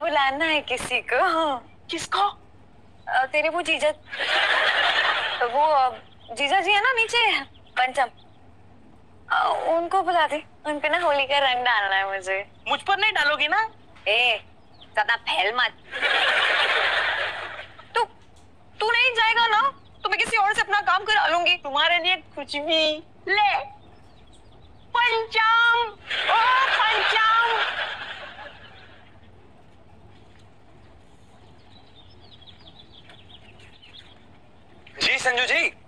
बुलाना है किसी को। किसको? तेरे वो जीजा, वो जीजा जी है ना नीचे पंचम, उनको बुला दे। उन पे ना होली का रंग डालना है मुझे। मुझ पर नहीं डालोगी ना? ए ज्यादा फैल मत। तू तू नहीं जाएगा ना तो मैं किसी और से अपना काम करा लूंगी। तुम्हारे लिए कुछ भी। ले पंचम, ओ पंचम। जी संजू जी।